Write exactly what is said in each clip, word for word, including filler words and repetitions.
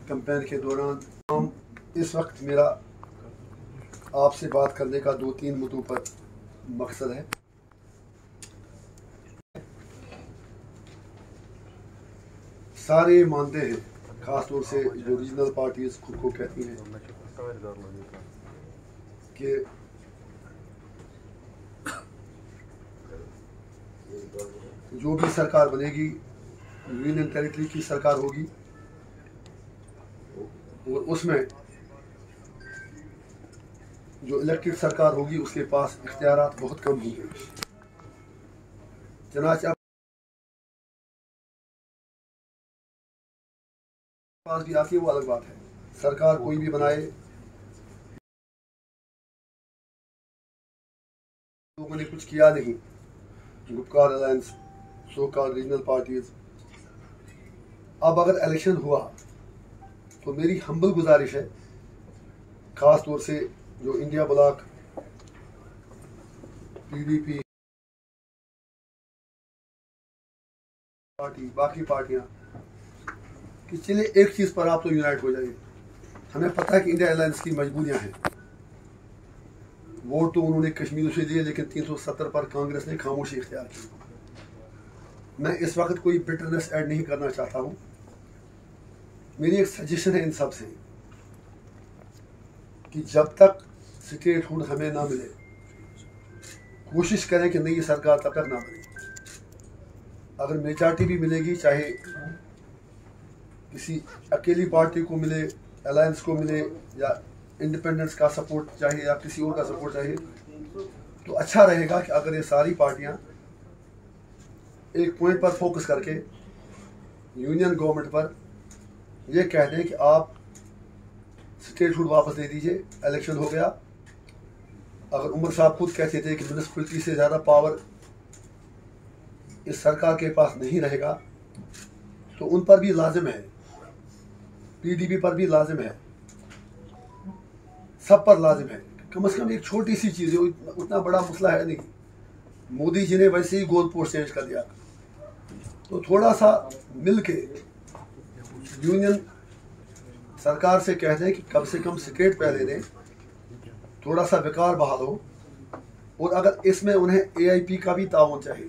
Campaign के दौरान हम इस वक्त मेरा आपसे बात करने का दो तीन मुद्दों पर मकसद है। सारे मानते हैं, खासतौर से जो रीजनल पार्टीज खुद को कहती हैं कि जो भी सरकार बनेगी यूनियन टेरिटरी की सरकार होगी और उसमें जो इलेक्टेड सरकार होगी उसके पास इख्तियारात बहुत कम होंगे। चनाचे पास भी आती है वो अलग बात है। सरकार कोई भी बनाए, लोगों ने कुछ किया नहीं, Gupkar alliance, so called regional parties. अब अगर इलेक्शन हुआ तो मेरी हम्बल गुजारिश है, खास तौर से जो इंडिया ब्लॉक, पीडीपी पार्टी, बाकी पार्टियां, कि चलिए एक चीज पर आप तो यूनाइट हो जाइए। हमें पता है कि इंडिया अलायंस की मजबूरियां हैं। वोट तो उन्होंने कश्मीर से दिए, लेकिन तीन सौ सत्तर पर कांग्रेस ने खामोशी इख्तियार की। मैं इस वक्त कोई बिटरनेस ऐड नहीं करना चाहता हूं। मेरी एक सजेशन है इन सब से कि जब तक स्टेटहुड हमें ना मिले, कोशिश करें कि नई सरकार तब तक ना बने। अगर मेजॉरिटी भी मिलेगी, चाहे किसी अकेली पार्टी को मिले, अलायंस को मिले, या इंडिपेंडेंस का सपोर्ट चाहिए, या किसी और का सपोर्ट चाहिए, तो अच्छा रहेगा कि अगर ये सारी पार्टियां एक पॉइंट पर फोकस करके यूनियन गवर्नमेंट पर ये कह दें कि आप स्टेटहुड वापस दे दीजिए, इलेक्शन हो गया। अगर उमर साहब खुद कहते थे कि म्यूनिसिपैलिटी से ज़्यादा पावर इस सरकार के पास नहीं रहेगा, तो उन पर भी लाजिम है, पीडीपी पर भी लाजिम है, सब पर लाजिम है। कम से कम एक छोटी सी चीज़ है, उतना बड़ा मसला है नहीं। मोदी जी ने वैसे ही गोल पोस्ट चेंज कर दिया, तो थोड़ा सा मिल के यूनियन सरकार से कह दें कि कम से कम स्टेट पहले दें, थोड़ा सा विकार बहाल हो। और अगर इसमें उन्हें एआईपी का भी ताउन चाहिए,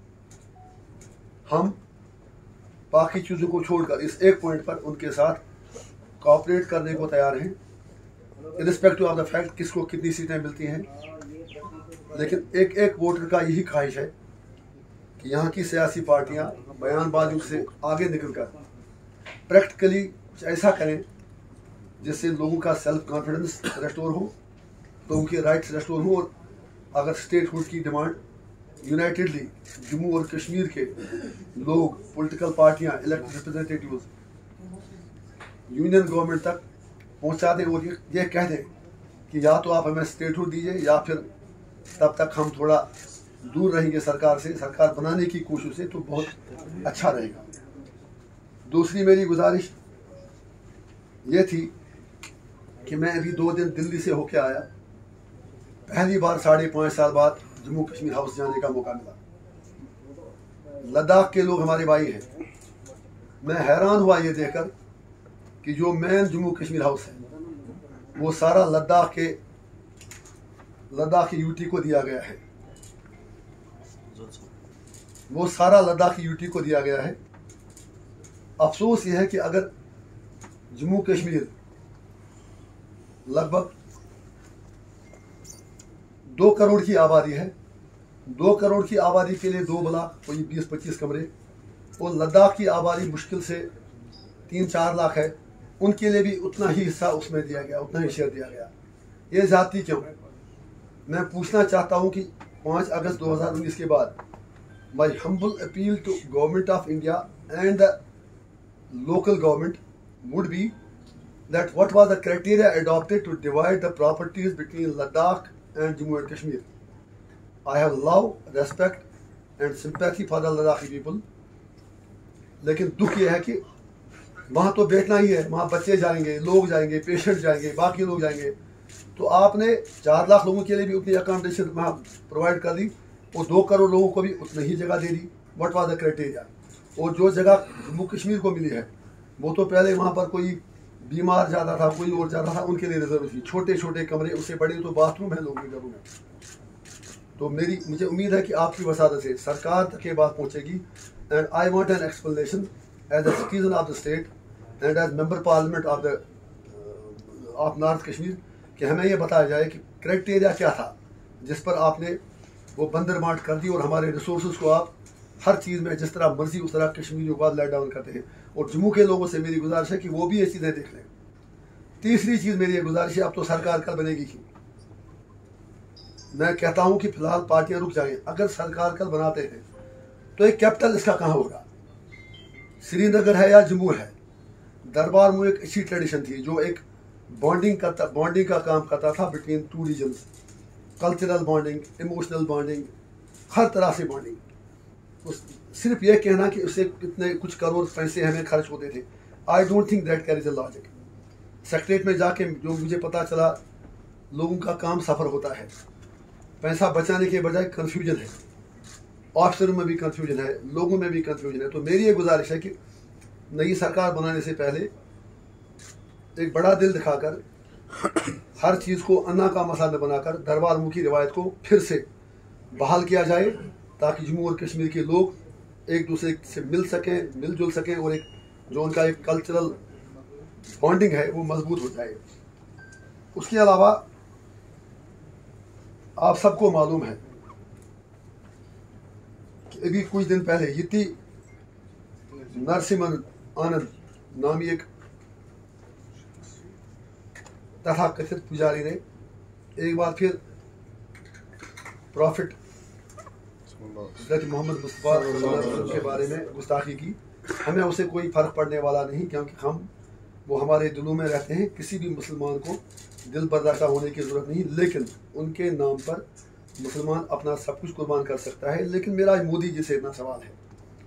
हम बाकी चीज़ों को छोड़कर इस एक पॉइंट पर उनके साथ कोऑपरेट करने को तैयार हैं, इरिस्पेक्टिव ऑफ द फैक्ट किसको कितनी सीटें मिलती हैं। लेकिन एक एक वोटर का यही ख्वाहिश है कि यहाँ की सियासी पार्टियाँ बयानबाजियों से आगे निकलकर प्रैक्टिकली कुछ ऐसा करें जिससे लोगों का सेल्फ कॉन्फिडेंस रेस्टोर हो, लोगों के राइट्स रेस्टोर हो। और अगर स्टेटहुड की डिमांड यूनाइटेडली जम्मू और कश्मीर के लोग, पॉलिटिकल पार्टियां, इलेक्टेड रिप्रेजेंटेटिव्स यूनियन गवर्नमेंट तक पहुंचा दें और ये कह दें कि या तो आप हमें स्टेटहुड दीजिए, या फिर तब तक हम थोड़ा दूर रहेंगे सरकार से, सरकार बनाने की कोशिश से, तो बहुत अच्छा रहेगा। दूसरी मेरी गुजारिश ये थी कि मैं अभी दो दिन दिल्ली से होके आया, पहली बार साढ़े पाँच साल बाद जम्मू कश्मीर हाउस जाने का मौका मिला। लद्दाख के लोग हमारे भाई हैं। मैं हैरान हुआ ये देखकर कि जो मेन जम्मू कश्मीर हाउस है वो सारा लद्दाख के लद्दाख की यूटी को दिया गया है, वो सारा लद्दाख की यूटी को दिया गया है। अफसोस यह है कि अगर जम्मू कश्मीर लगभग दो करोड़ की आबादी है, दो करोड़ की आबादी के लिए दो ब्लॉक, कोई बीस पच्चीस कमरे, और लद्दाख की आबादी मुश्किल से तीन चार लाख है, उनके लिए भी उतना ही हिस्सा उसमें दिया गया, उतना ही शेयर दिया गया। ये जाती क्यों? मैं पूछना चाहता हूं कि पाँच अगस्त दो हज़ार उन्नीस के बाद my humble appeal to government of India and the local government would be that what was the criteria adopted to divide the properties between Ladakh and Jammu and Kashmir. I have love, respect and sympathy for the Ladakhi people. लेकिन दुख यह है कि वहाँ तो बैठना ही है, वहाँ बच्चे जाएंगे, लोग जाएंगे, पेशेंट जाएंगे, बाकी लोग जाएंगे। तो आपने चार लाख लोगों के लिए भी उतनी अकोमोडेशन वहाँ प्रोवाइड कर दी और दो करोड़ लोगों को भी उतनी ही जगह दे दी। What was the criteria? और जो जगह जम्मू कश्मीर को मिली है वो तो पहले वहाँ पर कोई बीमार जाता था, कोई और जाता था, उनके लिए रिजर्व थी। छोटे छोटे कमरे, उससे बड़े तो बाथरूम है लोगों के घरों में। तो मेरी मुझे उम्मीद है कि आपकी वसादत से सरकार तक ये बात पहुँचेगी। And I want an explanation as a citizen of the state and as member parliament of the of north Kashmir कि हमें ये बताया जाए कि क्राइटेरिया क्या था जिस पर आपने वो बंदर बांट कर दी और हमारे रिसोर्स को आप हर चीज़ में जिस तरह मर्जी उस तरह कश्मीरियों को आप लेट डाउन करते हैं। और जम्मू के लोगों से मेरी गुजारिश है कि वो भी ये चीज़ें देख लें। तीसरी चीज़ मेरी ये गुजारिश है, अब तो सरकार कल बनेगी ही। मैं कहता हूँ कि फिलहाल पार्टियां रुक जाएं। अगर सरकार कल बनाते हैं तो एक कैपिटल इसका कहाँ होगा? श्रीनगर है या जम्मू है? दरबार में एक अच्छी ट्रेडिशन थी जो एक बॉन्डिंग करता बॉन्डिंग का काम करता था between two regions, cultural bonding, emotional bonding, हर तरह से बॉन्डिंग। उस सिर्फ ये कहना कि उससे कितने कुछ करोड़ पैसे हमें खर्च होते थे, I don't think that carries a logic. Secretariat में जाके जो मुझे पता चला, लोगों का काम सफ़र होता है, पैसा बचाने के बजाय कंफ्यूजन है, ऑफिसरों में भी कंफ्यूजन है, लोगों में भी कंफ्यूजन है। तो मेरी ये गुजारिश है कि नई सरकार बनाने से पहले एक बड़ा दिल दिखाकर हर चीज़ को अन्ना का मसाला न बनाकर दरबार मुखी रिवायत को फिर से बहाल किया जाए ताकि जम्मू और कश्मीर के लोग एक दूसरे से मिल सकें, मिलजुल सकें और एक जो उनका एक कल्चरल बॉन्डिंग है वो मजबूत हो जाए। उसके अलावा आप सबको मालूम है कि अभी कुछ दिन पहले यति नरसिम्हन आनंद नामी एक तथा कथित पुजारी ने एक बार फिर प्रॉफिट मोहम्मद मुस्तफा के बारे में गुस्ताखी की। हमें उसे कोई फ़र्क पड़ने वाला नहीं, क्योंकि हम वो हमारे दिलों में रहते हैं। किसी भी मुसलमान को दिल बर्दाश्त होने की ज़रूरत नहीं, लेकिन उनके नाम पर मुसलमान अपना सब कुछ कुर्बान कर सकता है। लेकिन मेरा मोदी जी से इतना सवाल है,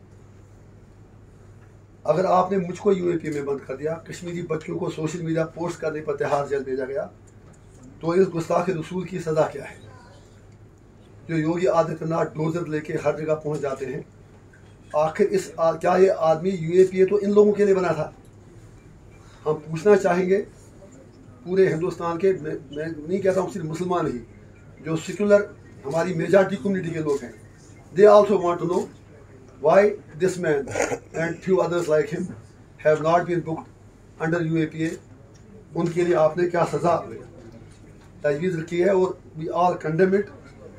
अगर आपने मुझको यूएपी में बंद कर दिया, कश्मीरी बच्चों को सोशल मीडिया पोस्ट करने पर तिहाड़ जेल भेजा गया, तो इस गुस्ताख रसूल की सज़ा क्या है? जो योगी आदित्यनाथ डोजर लेके हर जगह पहुंच जाते हैं, आखिर इस आ, क्या ये आदमी यूएपीए तो इन लोगों के लिए बना था? हम पूछना चाहेंगे पूरे हिंदुस्तान के, मैं, मैं नहीं कहता हूँ सिर्फ मुसलमान ही, जो सेक्युलर हमारी मेजॉरिटी कम्युनिटी के लोग हैं, they also want to know why this man and few others like him have not been booked under U A P A। उनके लिए आपने क्या सजा तजवीज़ रखी है? और we all condemn it।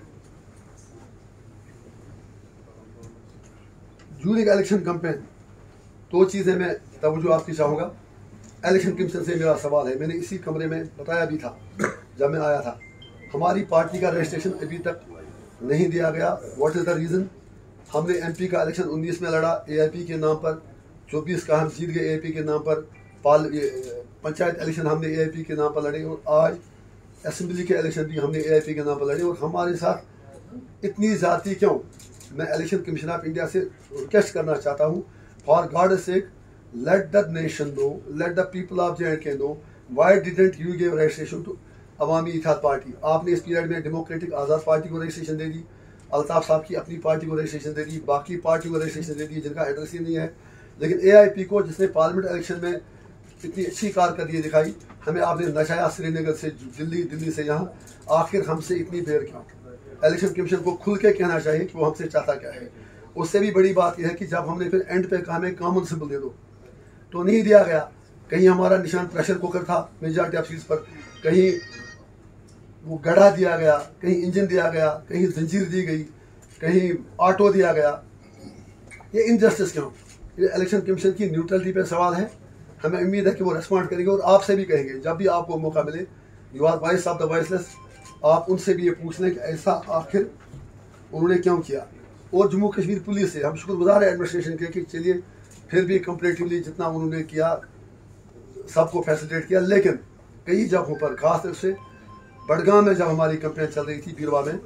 During election campaign दो चीज़ें मैं तवज्जो आपकी चाहूँगा। इलेक्शन कमीशन से मेरा सवाल है, मैंने इसी कमरे में बताया भी था जब मैं आया था, हमारी पार्टी का रजिस्ट्रेशन अभी तक नहीं दिया गया। What is the reason? हमने एमपी का इलेक्शन उन्नीस में लड़ा एआईपी के नाम पर, चौबीस का हम जीत गए एआईपी के नाम पर, पाल पंचायत इलेक्शन हमने एआईपी के नाम पर लड़े, और आज असेंबली के इलेक्शन भी हमने एआईपी के नाम पर लड़े। और हमारे साथ इतनी ज़्यादती क्यों? मैं इलेक्शन कमीशन ऑफ इंडिया से रिक्वेस्ट करना चाहता हूँ, for god sake let the nation know, let the people of J and K know, why didn't you give registration to Awami Ittehad party? आपने इस पीरियड में डेमोक्रेटिक आज़ाद पार्टी को रजिस्ट्रेशन दे दी, अल्ताफ साहब की अपनी पार्टी को रजिस्ट्रेशन दे दी, बाकी पार्टी को रजिस्ट्रेशन दे दी जिनका एड्रेस ही नहीं है। लेकिन एआईपी को, जिसने पार्लियामेंट इलेक्शन में इतनी अच्छी कारकर्दगी दिखाई, हमें आपने नशाया श्रीनगर से दिल्ली, दिल्ली से यहाँ, आखिर हमसे इतनी देर क्यों? इलेक्शन कमीशन को खुल के कहना चाहिए कि वो हमसे चाहता क्या है। उससे भी बड़ी बात यह है कि जब हमने फिर एंड पे कहा हमें कॉमन सिंबल दे दो, तो नहीं दिया गया। कहीं हमारा निशान प्रेशर कुकर था मेजॉरिटी ऑफ सीट्स पर, कहीं वो गढ़ा दिया गया, कहीं इंजन दिया गया, कहीं जंजीर दी गई, कहीं ऑटो दिया गया। ये इनजस्टिस क्यों? ये इलेक्शन कमीशन की न्यूट्रलिटी पे सवाल है। हमें उम्मीद है कि वो रिस्पॉन्ड करेंगे और आपसे भी कहेंगे जब भी आपको मौका मिले, you are voice of the voiceless, आप उनसे भी ये पूछ लें कि ऐसा आखिर उन्होंने क्यों किया। और जम्मू कश्मीर पुलिस से हम शुक्रगुजार है एडमिनिस्ट्रेशन के कि चलिए फिर भी कंपेरेटिवली जितना उन्होंने किया सबको फैसिलिटेट किया। लेकिन कई जगहों पर, खास तौर से बड़गाम में जब हमारी कंपेन चल रही थी बीरवा में,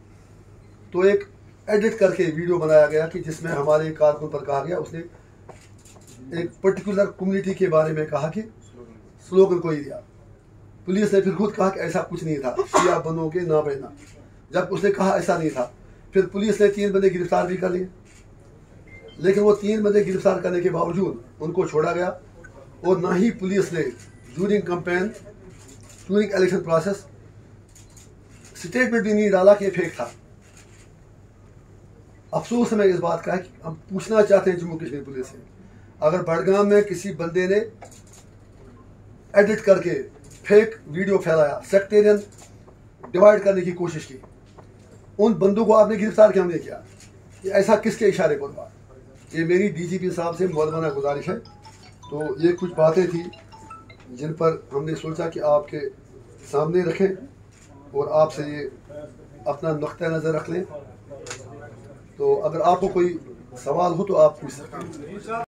तो एक एडिट करके वीडियो बनाया गया कि जिसमें हमारे कारकुन पर कहा गया, उसने एक पर्टिकुलर कम्युनिटी के बारे में कहा कि स्लोगन कोई दिया। पुलिस ने फिर खुद कहा कि ऐसा कुछ नहीं था, शिया बनोगे ना बहना। जब उसने कहा ऐसा नहीं था, फिर पुलिस ने तीन बंदे गिरफ्तार भी कर लिए। लेकिन वो तीन बंदे गिरफ्तार करने के बावजूद उनको छोड़ा गया और ना ही पुलिस ने during campaign during election process statement भी नहीं डाला कि ये फेक था। अफसोस हमें इस बात का है कि हम पूछना चाहते हैं जम्मू कश्मीर पुलिस से, अगर बड़गाम में किसी बंदे ने एडिट करके फेक वीडियो फैलाया, सेक्टेरियन डिवाइड करने की कोशिश की, उन बंदों को आपने गिरफ्तार क्यों नहीं किया? ये ऐसा किसके इशारे पर हुआ? ये मेरी डीजीपी साहब से मौलवाना गुजारिश है। तो ये कुछ बातें थी जिन पर हमने सोचा कि आपके सामने रखें और आपसे ये अपना नुक्ता नज़र रख लें। तो अगर आपको कोई सवाल हो तो आप पूछ सकते हैं।